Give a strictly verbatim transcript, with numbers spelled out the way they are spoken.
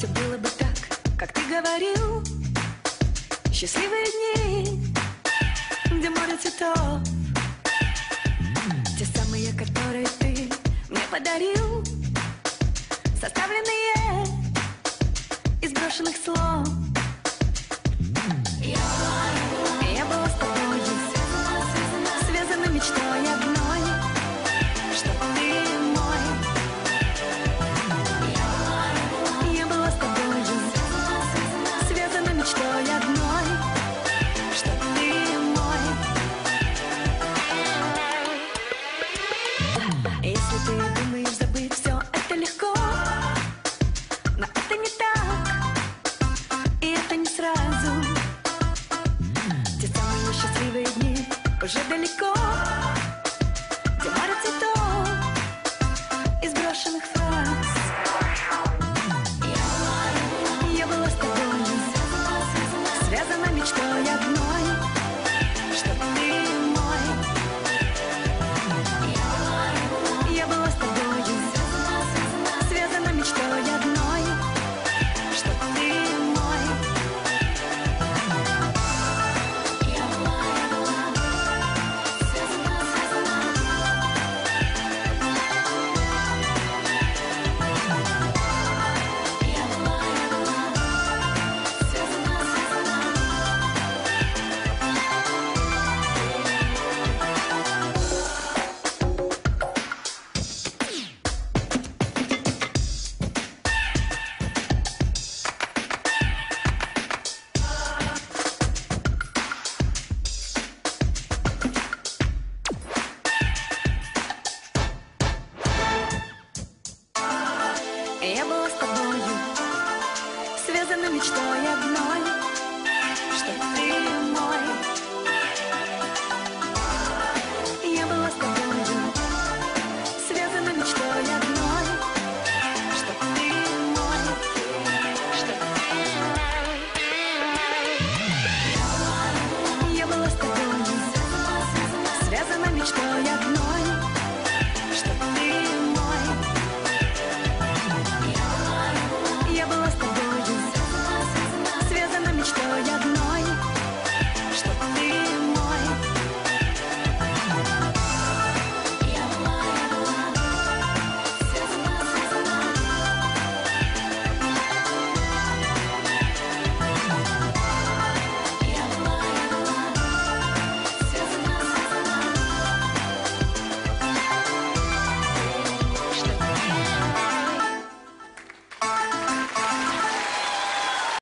все было бы так, как ты говорил. Счастливые дни, где море цветов, те самые, которые ты мне подарил, составленные из брошенных слов. Я была с тобой, связана мечтой одной, что ты мой. Я была с тобой, связана мечтой одной, что ты мой. Если ты думаешь забыть все, это легко, но это не так, и это не сразу. Те самые счастливые дни уже далеко, где море цветов из брошенных фраз. Я была с тобой, связана мечтой одной, что ты мой. Я была с тобой, связана мечтой одной, что ты мой. Я была, я была связана, связана. Я была, я была связана, связана. Я была с тобою, связана мечтой одной, что ты